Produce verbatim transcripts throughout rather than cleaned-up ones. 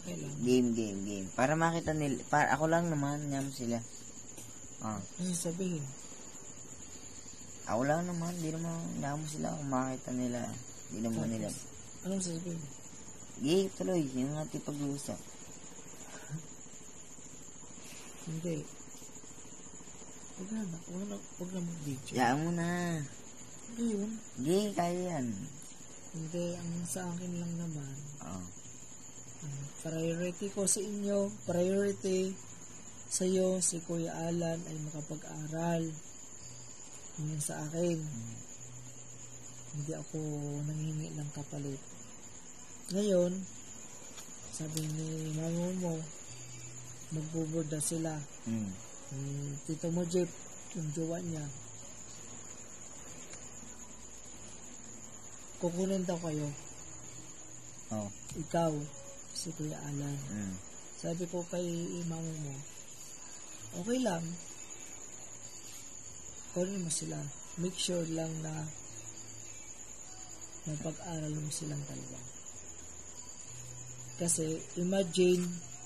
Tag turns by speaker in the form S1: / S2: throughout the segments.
S1: kailangan?
S2: Game, game, game. Para makita nila, para ako lang naman, ngam sila. Ah.
S1: Ano sabihin?
S2: Ako lang naman, di naman, ngam sila, kung makita nila, di naman nila.
S1: Anong sasabihin?
S2: Game, tuloy, yung ating pag-uusap.
S1: Hindi. Huwag na, huwag na, huwag na mag-video.
S2: Yaan mo na.
S1: Hindi yun.
S2: Game, kaya yan.
S1: Hindi, ang sa akin lang naman,
S2: Oh.
S1: um, priority ko sa inyo, priority sa iyo, si Kuya Alan ay makapag-aral. Yun sa akin.
S2: Hmm.
S1: Hindi ako nanghingi ng kapalit. Ngayon, sabi ni mama mo, magbuburda sila.
S2: Hmm.
S1: Hmm, tito mo, Jeep, yung jowa niya. Kukunin daw kayo.
S2: Oh.
S1: Ikaw, si Kuya Alan.
S2: Hmm.
S1: Sabi ko kay mama mo, okay lang. Kunin mo sila. Make sure lang na mapag-aral mo silang dalawa. Kasi, imagine,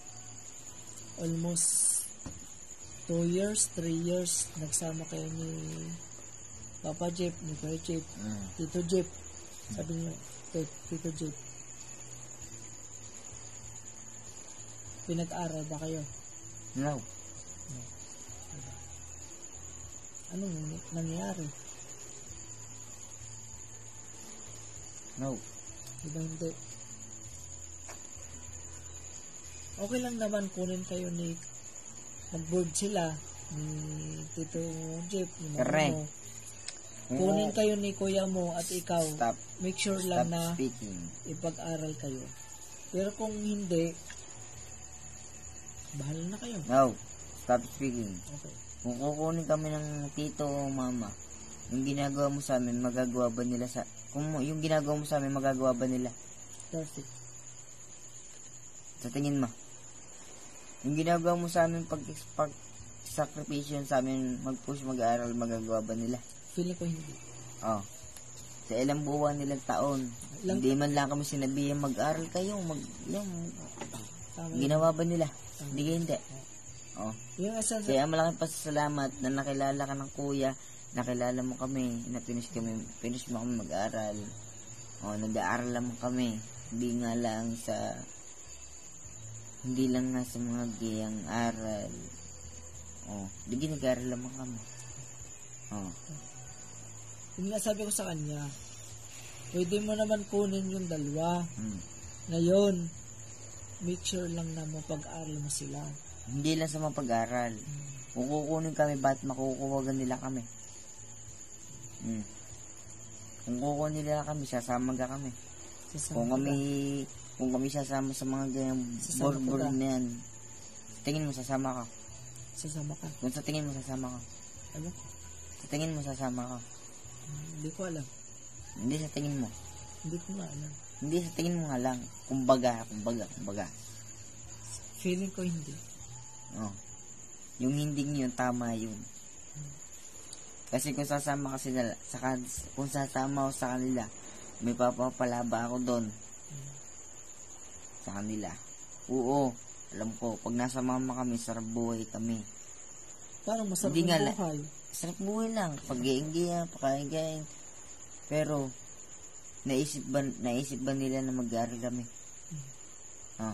S1: almost two years, three years, nagsama kayo ni Papa Jeep, ni Kuya Jeep,
S2: Hmm.
S1: Tito Jeep. Sabi niyo, Tito Jeep. Pinag-aral ba kayo?
S2: No.
S1: Anong nangyari?
S2: No.
S1: Diba hindi? Okay lang naman kunin kayo ni mag-board sila ni Tito Jeep, ni mama
S2: Correct.
S1: mo. Kunin kayo ni kuya mo at ikaw.
S2: Stop.
S1: Make sure
S2: Stop
S1: lang na
S2: speaking.
S1: ipag-aral kayo. Pero kung hindi, bahala na kayo.
S2: No. Stop speaking.
S1: Okay.
S2: Kung kukunin kami ng tito o mama, yung ginagawa mo sa amin, magagawa ba nila sa... Kung yung ginagawa mo sa amin, magagawa ba nila?
S1: Perfect.
S2: Sa tingin mo? Yung ginagawa mo sa amin, pag, pag sakripisyon sa amin, mag-push, mag-aaral, magagawa ba nila?
S1: Feeling ko hindi.
S2: Oh. Sa ilang buwan, nilang taon,
S1: Ilang
S2: hindi man lang kami sinabihan, mag-aaral kayo, mag... Yung,
S1: Tama
S2: ginawa ba nila?
S1: Tama.
S2: Hindi kayo hindi. Oh.
S1: Yung asan sa...
S2: Kaya malaking pasasalamat na nakilala ka ng kuya, nakilala mo kami, na finish kami, finish mo kami mag-aral. O, nag-aaral lang kami. Hindi nga lang sa, hindi lang nga sa mga gayang aral. O, hindi nag-aaral lang kami. O.
S1: Yung nga sabi ko sa kanya, pwede mo naman kunin yung dalawa.
S2: Hmm.
S1: Ngayon, make sure lang na mapag-aral mo sila.
S2: Hindi lang sa mga pag-aaral. Kung kukunin kami, ba't makukuwagan nila kami? Hmm. Kung kukunin nila kami, sasama ka kami.
S1: Sasama
S2: Kung
S1: ka.
S2: kami, kung kami sasama sa mga ganyang
S1: Sasama
S2: board
S1: ka.
S2: na yan, sa tingin mo sasama ka.
S1: Sasama ka.
S2: Kung sa tingin mo sasama ka.
S1: Ano?
S2: Sa tingin mo sasama ka.
S1: Hmm, Hindi ko alam.
S2: Hindi sa tingin mo.
S1: Hindi ko nga alam.
S2: Hindi sa tingin mo nga lang. Kumbaga, kumbaga, kumbaga.
S1: Feeling ko hindi.
S2: Oh. Yung hindi yun, tama yun. Kasi kung sasama kasi nila, sa, kung sasama ako sa kanila, may papapalaba ako doon. Sa kanila. Oo, alam ko, pag nasa mama kami, sarap buhay kami.
S1: Parang masarap
S2: Hindi nga
S1: ang
S2: la-
S1: buhay.
S2: Sarap buhay lang, pag-iingiyan, pakain-gain. Pero, naisip ba, naisip ba nila na mag-aaral kami? Ah.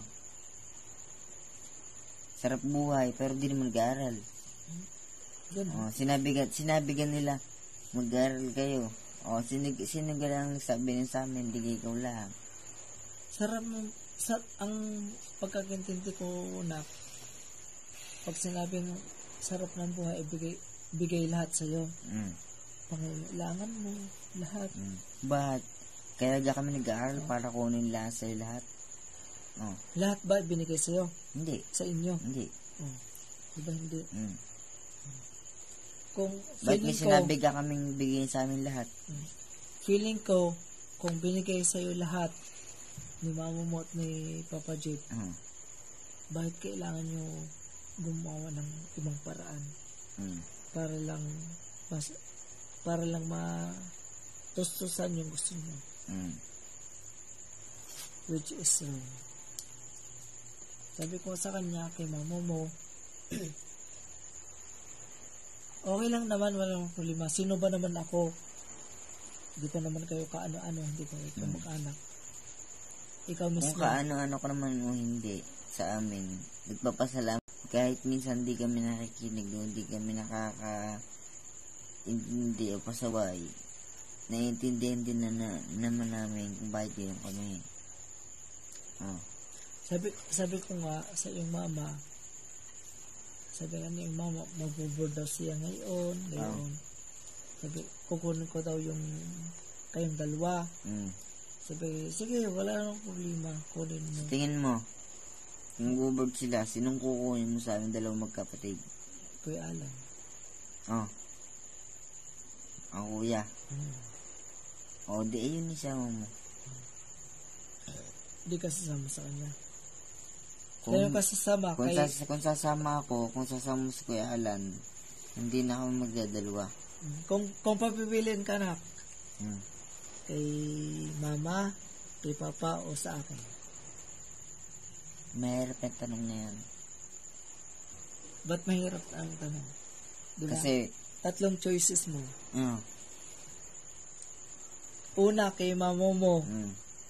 S2: Sarap buhay, pero di naman mag-aaral.
S1: Ganun.
S2: Oh, sinabi, sinabi ka nila, mag-aaral kayo. Oh, sinig, sino ka lang sabi nyo sa amin, di ikaw lang.
S1: Sarap mo, sa, ang pagkakintindi ko na, pag sinabi mo, sarap ng buhay, ibigay, ibigay lahat sa'yo.
S2: Mm.
S1: Pangailangan mo, lahat.
S2: Mm. But, kaya ga kami nag-aaral para kunin lahat sa'yo lahat. Oh,
S1: Lahat ba binigay sa'yo?
S2: hindi.
S1: Sa inyo?
S2: Hindi.
S1: Oh. Diba hindi?
S2: Mm.
S1: Kung
S2: Ba't may
S1: feeling ko,
S2: sinabi ka kaming bigyan sa amin lahat?
S1: feeling ko, kung binigay sa'yo lahat, ni mama mo at ni Papa Jeep,
S2: Mm.
S1: bakit kailangan nyo gumawa ng ibang paraan?
S2: Mm.
S1: Para lang, mas, para lang ma-tustusan yung gusto nyo.
S2: Mm.
S1: Which is wrong. Sabi ko sa kanya, kay mama mo, okay lang naman, walang problema. Sino ba naman ako? Hindi ko naman kayo kaano-ano, hindi ko ikaw
S2: Hmm.
S1: mag-anak. Ikaw
S2: Kung
S1: mismo.
S2: kaano-ano ko naman o hindi sa amin, nagpapasalamat. Kahit minsan di kami nakikinig o di kami nakaka hindi o pasaway, naiintindihan din na, na naman namin kung bakit yun kami. Oh.
S1: Sabi, sabi ko nga sa iyong mama, sabi nga yung mama, mag-board daw siya ngayon, ngayon. Sabi, kukunin ko daw yung kayong dalawa.
S2: Mm.
S1: Sabi, sige, wala nang problema, kunin mo.
S2: Tingin mo, kung bubord sila, sinong kukunin mo sa amin dalawang magkapatid?
S1: Kuya Alan.
S2: Oh. Ang kuya.
S1: Hmm.
S2: O, di ayun isama mo.
S1: Hindi ka sasama sa kanya.
S2: Kung,
S1: Kaya ka sasama,
S2: kung,
S1: kay,
S2: sas, kung sasama ako, kung sasama mo si Kuya Alan, hindi na kami magdadalawa.
S1: kung, kung papipiliin ka na,
S2: Hmm.
S1: kay mama, kay papa, o sa akin.
S2: Mahirap yung tanong na yan.
S1: Ba't mahirap ang tanong? Diba?
S2: Kasi,
S1: Tatlong choices mo.
S2: uh,
S1: Una, kay mama mo.
S2: mm,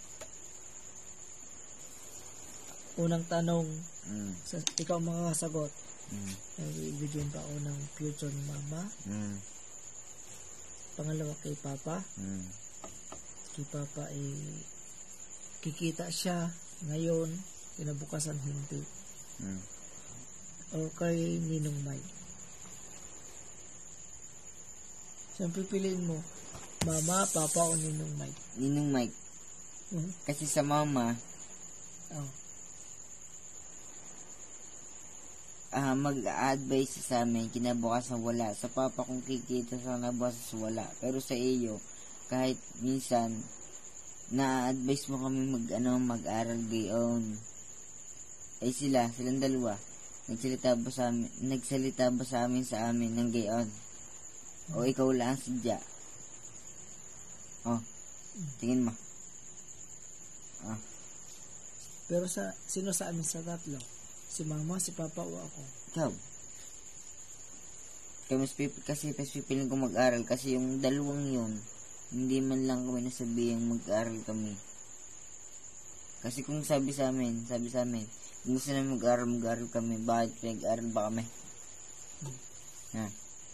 S1: Unang tanong,
S2: mm,
S1: sa, ikaw ang makakasagot.
S2: mm,
S1: Ibigyan pa ako ng future ni mama.
S2: mm,
S1: Pangalawa, kay papa.
S2: mm,
S1: Kay papa, eh, kikita siya ngayon, kinabukasan hindi.
S2: mm.
S1: O kay Ninong Mike. Siyempre, piliin mo, mama, papa, o Ninong Mike.
S2: Ninong Mike,
S1: Hmm?
S2: kasi sa mama,
S1: Oh.
S2: ah mag-a-advise sa amin, kinabukasan wala. Sa papa kung kikita sa nabukasan wala. Pero sa iyo, kahit minsan, na-advise mo kami mag, ano, mag-aral gayon. Ay sila, silang dalawa, nagsalita ba sa amin, nagsalita ba sa amin sa amin ng gayon? O ikaw lang sadya? Oh, tingin mo. Ah,
S1: Pero sa, sino sa amin sa tatlo? Si mama, si papa, o ako?
S2: ikaw. Kaya mas pip- kasi mas pipiling ko mag-aral kasi yung dalawang yun, hindi man lang kami nasabihang mag-aral kami. Kasi kung sabi sa amin, sabi sa amin, kung gusto namin mag-aral, mag-aral kami, bakit pinag-aral ba kami? Ha?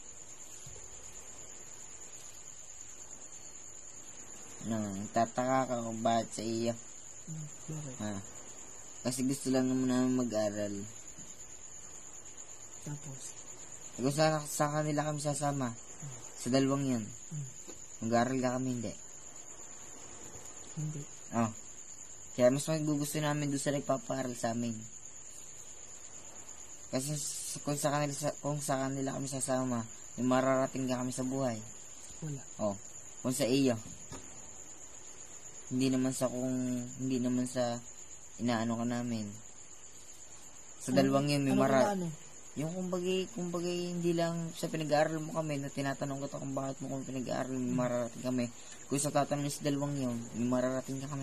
S2: No, tataka ka kung bakit sa iyo.
S1: Hmm, bakit?
S2: Ha? Kasi gusto lang naman namin mag-aral.
S1: Tapos,
S2: Kung sa, sa kanila kami sasama, sa dalawang yun,
S1: hmm,
S2: mag-aral ka kami, hindi.
S1: hindi.
S2: Oh. Kaya mas magugusto namin doon sa nagpapaaral sa amin. Kasi s- kung sa kanila, sa, kung sa kanila kami sasama, may mararating ka kami sa buhay.
S1: Wala.
S2: Oh. Kung sa iyo, hindi naman sa kung, hindi naman sa inaano ka namin. Sa dalawang yun, may
S1: ano,
S2: mara...
S1: ano, ano?
S2: Yung kumbagay, kumbagay, hindi lang sa pinag-aaral mo kami, na tinatanong kita kung bakit mo kung pinag-aaral, may mararating kami. Kung sa tatanong sa dalawang yun, may mararating ka kami.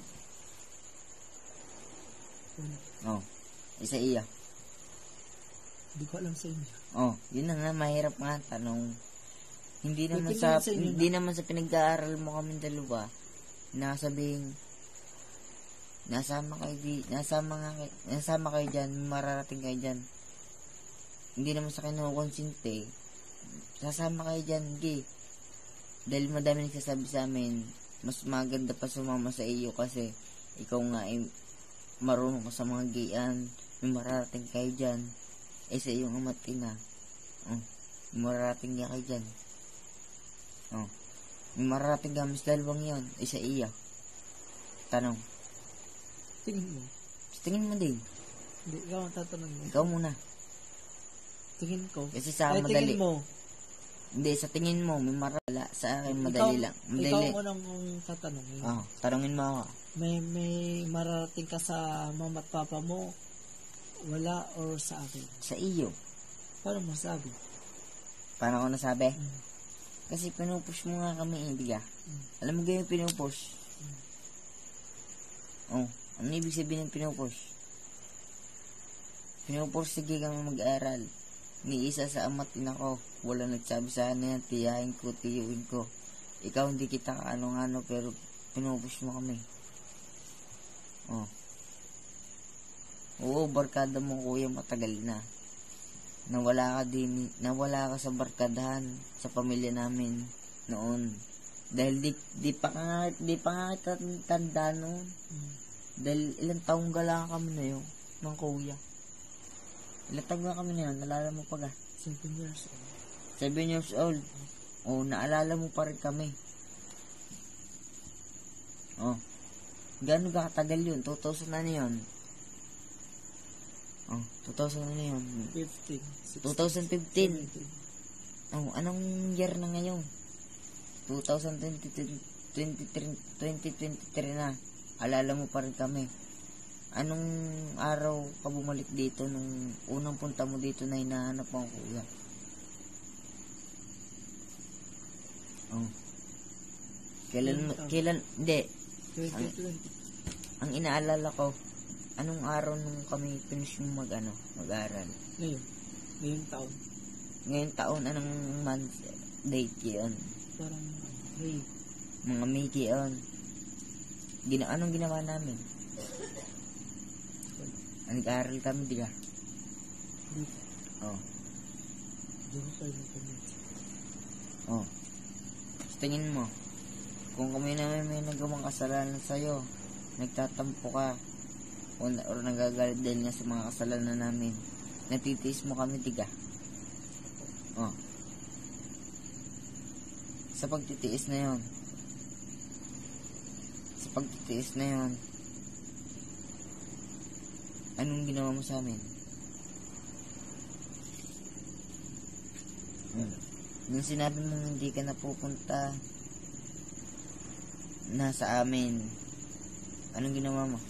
S1: Wala.
S2: Oh. Isa iya.
S1: Hindi ko alam sa inyo.
S2: Oh, yun na nga, mahirap nga ang tanong. Hindi naman
S1: May
S2: sa,
S1: pinili sa inyo
S2: hindi naman sa pinag-aaral mo kami dalawa, na sabing, nasama kayo di, nasama nga kayo, nasama kayo dyan, may mararating kayo dyan. Hindi naman sa kinukonsinte, sasama kayo dyan, di. Dahil madami nagsasabi sa amin, mas maganda pa sumama sa iyo kasi ikaw nga ay marunong ka sa mga gayan, may mararating kayo dyan. Eh sa iyong ama't ina, oh, may mararating ka kayo dyan. Oh, may mararating ka mas dalawang yun, eh sa iya. Tanong,
S1: Tingin mo.
S2: tingin mo din,
S1: Hindi, ikaw ang tatanong mo.
S2: ikaw muna.
S1: Tingin ko.
S2: Kasi sa
S1: Ay,
S2: madali.
S1: tingin mo.
S2: Hindi, sa tingin mo, may marala. Sa akin,
S1: Ikaw-
S2: madali lang. Madali.
S1: Ikaw ang unang kong tatanungin.
S2: Oh, tanongin mo ako.
S1: May, may mararating ka sa mama at papa mo, wala, or sa akin?
S2: Sa iyo.
S1: Paano mo sabi?
S2: Paano ko nasabi?
S1: Mm.
S2: Kasi pinupush mo nga kami, eh, biga.
S1: Mm.
S2: Alam mo ganyan pinupush? Oh, ano ibig sabihin ng pinupush? Pinupursige kami mag-aral. Ni isa sa ama't ina ko, wala nagsabi sa akin yan, tiyahin ko, tiyuin ko. Ikaw hindi kita kaano-ano, pero pinupush mo kami. Oh. Oo, barkada mo kuya matagal na. Nawala ka din, nawala ka sa barkadahan sa pamilya namin noon. Dahil di, di pa nga, di pa nga kita tanda noon.
S1: Hmm.
S2: Dahil ilang taong gala kami na yun, ng kuya. Ilang taong na kami na yun, nalala mo pa ga?
S1: Seven years old.
S2: Seven years old. Oh, naalala mo pa rin kami. Oh. Gano'n ka katagal yun? two thousand na yun. Oh, two thousand na yun.
S1: Fifteen.
S2: twenty fifteen. Oh, anong year na ngayon? twenty twenty-three na. Alala mo pa rin kami. Anong araw ka bumalik dito nung unang punta mo dito na hinahanap mo ang kuya? Oh. Kailan mo, kailan, hindi.
S1: twenty twenty.
S2: Ang inaalala ko, anong araw nung kami finish mo mag, ano, mag-aral?
S1: Ngayon. Ngayong taon.
S2: Ngayong taon, anong month, date yun?
S1: Parang May.
S2: Mga May yun. Gina, anong ginawa namin? Nag-aaral kami, di ka?
S1: Di.
S2: Oh.
S1: Di ko kayo nag-comment.
S2: Oh. Tingin mo, kung kami naman may nagawang kasalanan sa'yo, nagtatampo ka, o, o nagagalit dahil nga sa mga kasalanan namin, natitiis mo kami, di ka? Oh. Sa pagtitiis na yon, sa pagtitiis na yon, anong ginawa mo sa amin? Hmm. Nung sinabi mong hindi ka na pupunta na sa amin, anong ginawa mo?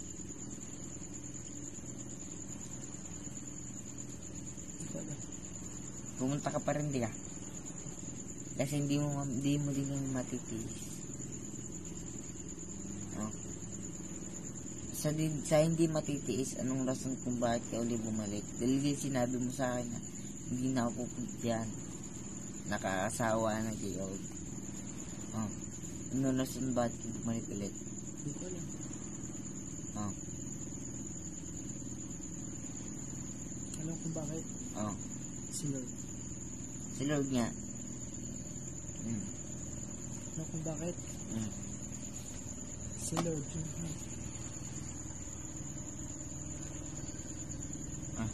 S2: Pumunta ka pa rin, di ka? Kasi hindi mo, hindi mo din yung matitiis. Oh. Sa, sa hindi matitiis, anong rason kung bakit ka uli bumalik? Dahil din sinabi mo sa akin na hindi na ako pupunta yan. Nakakasawa na di old. Oh. Ano rason bakit ka bumalik ulit?
S1: Hindi ko alam.
S2: Oh.
S1: Alam kung bakit.
S2: Oh.
S1: Si Lord.
S2: Si Lord nga. Hmm.
S1: Alam kung bakit.
S2: Hmm.
S1: Si Lord yung
S2: Ah.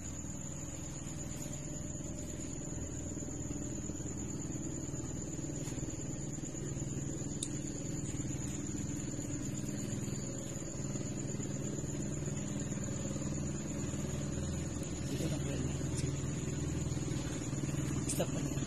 S1: Hindi ko na kailangan. Stop na.